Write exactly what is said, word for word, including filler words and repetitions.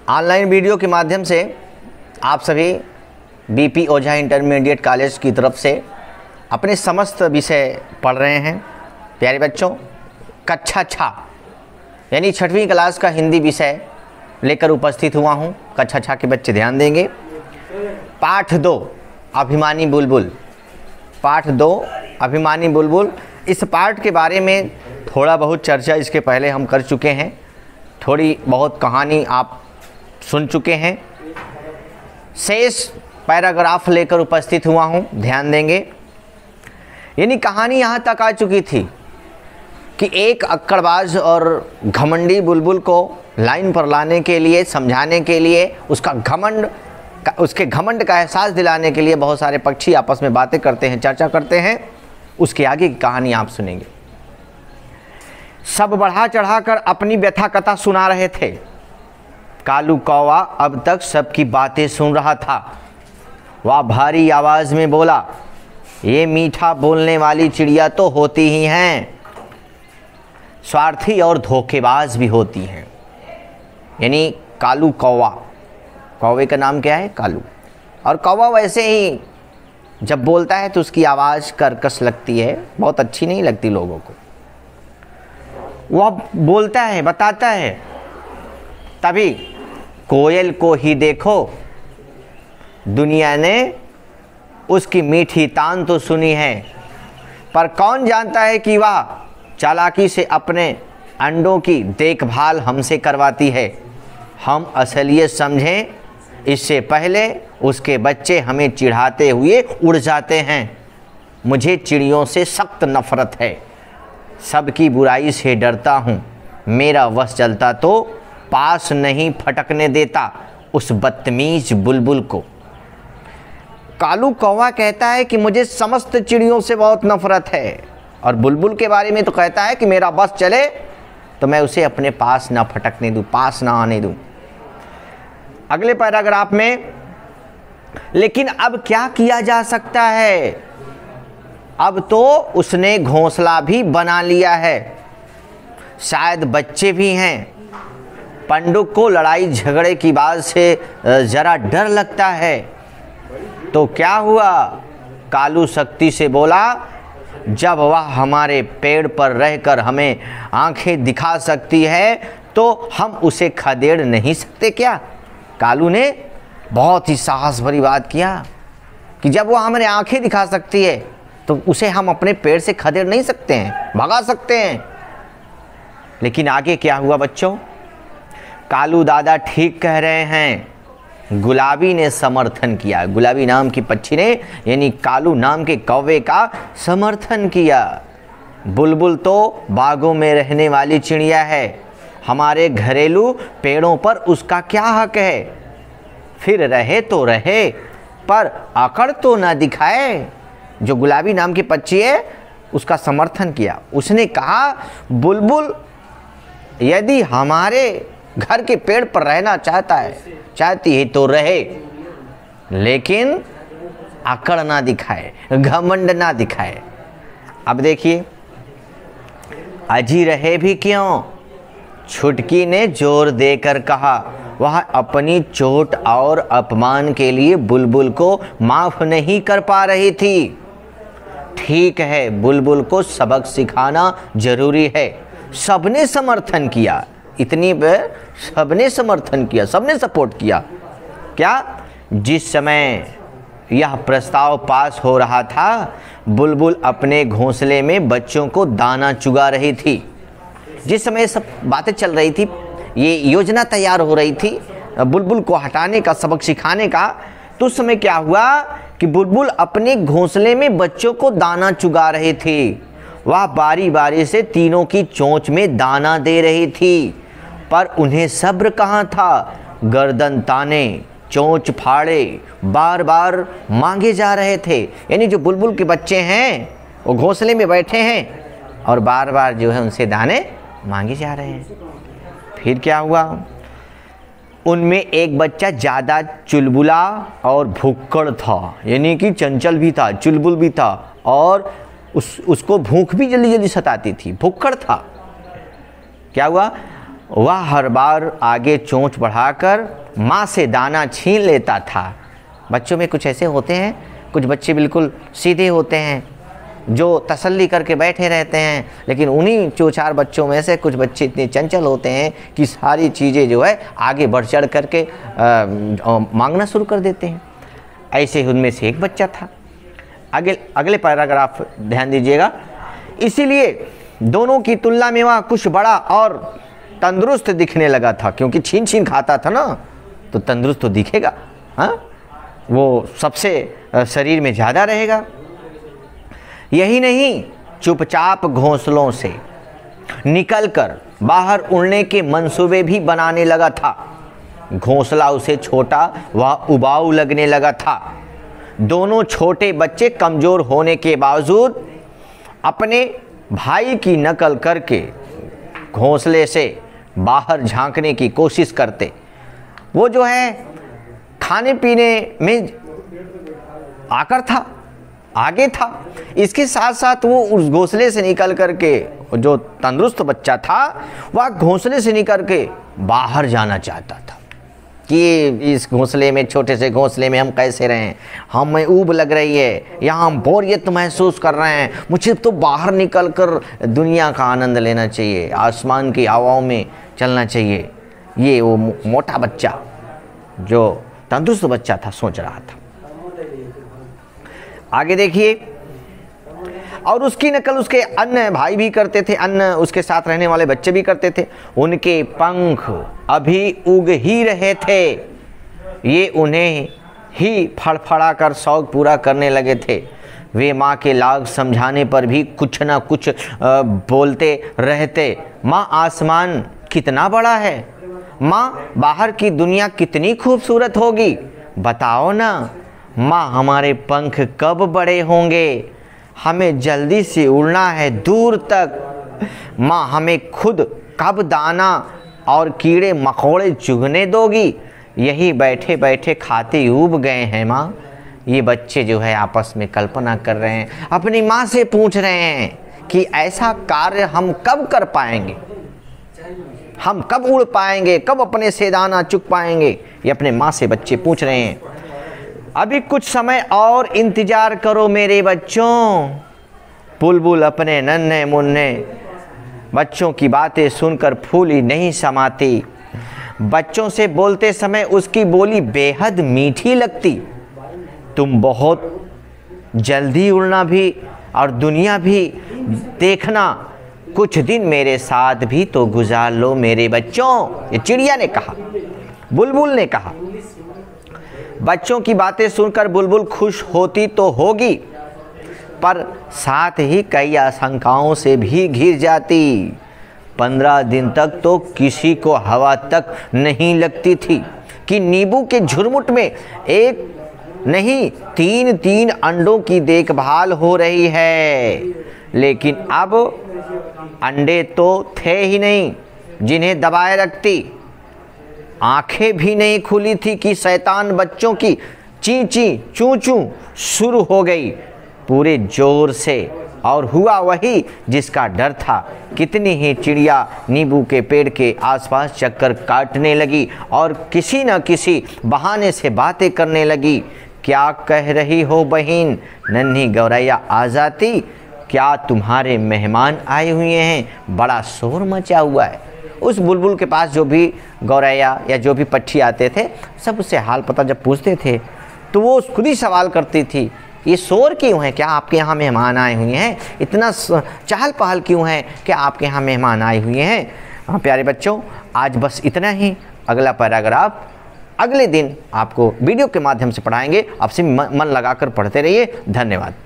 Online video के माध्यम से आप सभी बीपी ओझा इंटरमीडिएट कॉलेज की तरफ से अपने समस्त विषय पढ़ रहे हैं। प्यारे बच्चों, कक्षा छः यानी छठवीं क्लास का हिंदी विषय लेकर उपस्थित हुआ हूं। कक्षा छः के बच्चे ध्यान देंगे। पाठ दो अभिमानी बुलबुल, पाठ दो अभिमानी बुलबुल। इस पाठ के बारे में थोड़ा बहुत चर्चा इसके पहले हम कर चुके हैं, थोड़ी बहुत कहानी आप सुन चुके हैं। शेष पैराग्राफ लेकर उपस्थित हुआ हूं, ध्यान देंगे। यानी कहानी यहाँ तक आ चुकी थी कि एक अक्कड़बाज और घमंडी बुलबुल को लाइन पर लाने के लिए, समझाने के लिए, उसका घमंड उसके घमंड का एहसास दिलाने के लिए बहुत सारे पक्षी आपस में बातें करते हैं, चर्चा करते हैं। उसके आगे की कहानी आप सुनेंगे। सब बढ़ा चढ़ाकर अपनी व्यथा कथा सुना रहे थे। कालू कौवा अब तक सबकी बातें सुन रहा था। वह भारी आवाज में बोला, ये मीठा बोलने वाली चिड़िया तो होती ही हैं, स्वार्थी और धोखेबाज भी होती हैं। यानी कालू कौवा, कौवे का नाम क्या है? कालू। और कौवा वैसे ही जब बोलता है तो उसकी आवाज़ कर्कश लगती है, बहुत अच्छी नहीं लगती लोगों को। वह बोलता है, बताता है। तभी कोयल को ही देखो, दुनिया ने उसकी मीठी तान तो सुनी है, पर कौन जानता है कि वह चालाकी से अपने अंडों की देखभाल हमसे करवाती है। हम असलियत समझें इससे पहले उसके बच्चे हमें चिढ़ाते हुए उड़ जाते हैं। मुझे चिड़ियों से सख्त नफरत है, सबकी बुराई से डरता हूँ। मेरा वश चलता तो पास नहीं फटकने देता उस बदतमीज बुलबुल को। कालू कौवा कहता है कि मुझे समस्त चिड़ियों से बहुत नफरत है, और बुलबुल के बारे में तो कहता है कि मेरा बस चले तो मैं उसे अपने पास ना फटकने दूँ, पास ना आने दूँ। अगले पैराग्राफ में, लेकिन अब क्या किया जा सकता है? अब तो उसने घोंसला भी बना लिया है, शायद बच्चे भी हैं। पंडुक को लड़ाई झगड़े की बात से जरा डर लगता है। तो क्या हुआ? कालू सख्ती से बोला, जब वह हमारे पेड़ पर रहकर हमें आंखें दिखा सकती है तो हम उसे खदेड़ नहीं सकते क्या? कालू ने बहुत ही साहस भरी बात किया कि जब वो हमारे आंखें दिखा सकती है तो उसे हम अपने पेड़ से खदेड़ नहीं सकते हैं, भगा सकते हैं। लेकिन आगे क्या हुआ बच्चों? कालू दादा ठीक कह रहे हैं, गुलाबी ने समर्थन किया। गुलाबी नाम की पक्षी ने, यानी कालू नाम के कौवे का समर्थन किया। बुलबुल तो बागों में रहने वाली चिड़िया है, हमारे घरेलू पेड़ों पर उसका क्या हक है? फिर रहे तो रहे, पर अकड़ तो ना दिखाए। जो गुलाबी नाम की पक्षी है उसका समर्थन किया। उसने कहा, बुलबुल यदि हमारे घर के पेड़ पर रहना चाहता है, चाहती है तो रहे, लेकिन अकड़ ना दिखाए, घमंड ना दिखाए। अब देखिए, अजी रहे भी क्यों? छुटकी ने जोर देकर कहा। वह अपनी चोट और अपमान के लिए बुलबुल को माफ नहीं कर पा रही थी। ठीक है, बुलबुल को सबक सिखाना जरूरी है। सबने समर्थन किया, इतनी बार सबने समर्थन किया, सबने सपोर्ट किया। क्या? जिस समय यह प्रस्ताव पास हो रहा था, बुलबुल अपने घोंसले में बच्चों को दाना चुगा रही थी। जिस समय सब बातें चल रही थी, ये योजना तैयार हो रही थी बुलबुल को हटाने का, सबक सिखाने का, तो उस समय क्या हुआ कि बुलबुल अपने घोंसले में बच्चों को दाना चुगा रही थी। वह बारी बारी से तीनों की चोंच में दाना दे रही थी, पर उन्हें सब्र कहाँ था। गर्दन ताने, चोंच फाड़े बार बार मांगे जा रहे थे। यानी जो बुलबुल के बच्चे हैं वो घोंसले में बैठे हैं और बार बार जो है उनसे दाने मांगे जा रहे हैं। फिर क्या हुआ? उनमें एक बच्चा ज़्यादा चुलबुला और भुक्कड़ था, यानी कि चंचल भी था, चुलबुल भी था, और उस उसको भूख भी जल्दी जल्दी सताती थी, भुक्कड़ था। क्या हुआ? वह हर बार आगे चोंच बढ़ाकर माँ से दाना छीन लेता था। बच्चों में कुछ ऐसे होते हैं, कुछ बच्चे बिल्कुल सीधे होते हैं जो तसल्ली करके बैठे रहते हैं, लेकिन उन्हीं दो चार बच्चों में से कुछ बच्चे इतने चंचल होते हैं कि सारी चीज़ें जो है आगे बढ़ चढ़ करके मांगना शुरू कर देते हैं। ऐसे ही उनमें से एक बच्चा था। अगले अगले पैराग्राफ ध्यान दीजिएगा। इसीलिए दोनों की तुलना में वह कुछ बड़ा और तंदुरुस्त दिखने लगा था, क्योंकि छीन छीन खाता था ना, तो तंदुरुस्त तो दिखेगा, हाँ, वो सबसे शरीर में ज़्यादा रहेगा। यही नहीं, चुपचाप घोंसलों से निकलकर बाहर उड़ने के मंसूबे भी बनाने लगा था। घोंसला उसे छोटा व उबाऊ लगने लगा था। दोनों छोटे बच्चे कमज़ोर होने के बावजूद अपने भाई की नकल करके घोंसले से बाहर झांकने की कोशिश करते। वो जो है खाने पीने में आकर था, आगे था, इसके साथ साथ वो उस घोंसले से निकल करके, जो तंदुरुस्त बच्चा था वह घोंसले से निकल के बाहर जाना चाहता था कि इस घोंसले में, छोटे से घोंसले में हम कैसे रहें, हमें ऊब लग रही है, यहाँ हम बोरियत महसूस कर रहे हैं, मुझे तो बाहर निकल कर दुनिया का आनंद लेना चाहिए, आसमान की हवाओं में चलना चाहिए। ये वो मोटा बच्चा, जो तंदुरुस्त बच्चा था, सोच रहा था। आगे देखिए, और उसकी नकल उसके अन्य भाई भी करते थे, अन्य उसके साथ रहने वाले बच्चे भी करते थे। उनके पंख अभी उग ही रहे थे, ये उन्हें ही फड़फड़ा कर शौक पूरा करने लगे थे। वे माँ के लाग समझाने पर भी कुछ ना कुछ बोलते रहते। माँ, आसमान कितना बड़ा है, माँ बाहर की दुनिया कितनी खूबसूरत होगी, बताओ ना माँ, हमारे पंख कब बड़े होंगे, हमें जल्दी से उड़ना है दूर तक। माँ, हमें खुद कब दाना और कीड़े मकोड़े चुगने दोगी, यही बैठे बैठे खाते ऊब गए हैं माँ। ये बच्चे जो है आपस में कल्पना कर रहे हैं, अपनी माँ से पूछ रहे हैं कि ऐसा कार्य हम कब कर पाएंगे, हम कब उड़ पाएंगे, कब अपने से दाना चुग पाएंगे। ये अपने माँ से बच्चे पूछ रहे हैं। अभी कुछ समय और इंतजार करो मेरे बच्चों। बुलबुल अपने नन्हे मुन्ने बच्चों की बातें सुनकर फूली नहीं समाती। बच्चों से बोलते समय उसकी बोली बेहद मीठी लगती। तुम बहुत जल्दी उड़ना भी और दुनिया भी देखना, कुछ दिन मेरे साथ भी तो गुजार लो मेरे बच्चों। ये चिड़िया ने कहा, बुलबुल ने कहा। बच्चों की बातें सुनकर बुलबुल खुश होती तो होगी, पर साथ ही कई आशंकाओं से भी घिर जाती। पंद्रह दिन तक तो किसी को हवा तक नहीं लगती थी कि नींबू के झुरमुट में एक नहीं तीन तीन अंडों की देखभाल हो रही है। लेकिन अब अंडे तो थे ही नहीं जिन्हें दबाए रखती। आंखें भी नहीं खुली थी कि शैतान बच्चों की ची ची चू चू शुरू हो गई पूरे जोर से, और हुआ वही जिसका डर था। कितनी ही चिड़िया नींबू के पेड़ के आसपास चक्कर काटने लगी और किसी न किसी बहाने से बातें करने लगी। क्या कह रही हो बहन, नन्ही गौरैया आ जाती, क्या तुम्हारे मेहमान आए हुए हैं, बड़ा शोर मचा हुआ है। उस बुलबुल के पास जो भी गौरैया या जो भी पक्षी आते थे, सब उससे हाल पता जब पूछते थे तो वो खुद ही सवाल करती थी, ये शोर क्यों है, क्या आपके यहाँ मेहमान आए हुए हैं, इतना चहल पहल क्यों है, क्या आपके यहाँ मेहमान आए हुए हैं। हाँ प्यारे बच्चों, आज बस इतना ही। अगला पैराग्राफ अगले दिन आपको वीडियो के माध्यम से पढ़ाएंगे। आपसे मन लगाकर पढ़ते रहिए। धन्यवाद।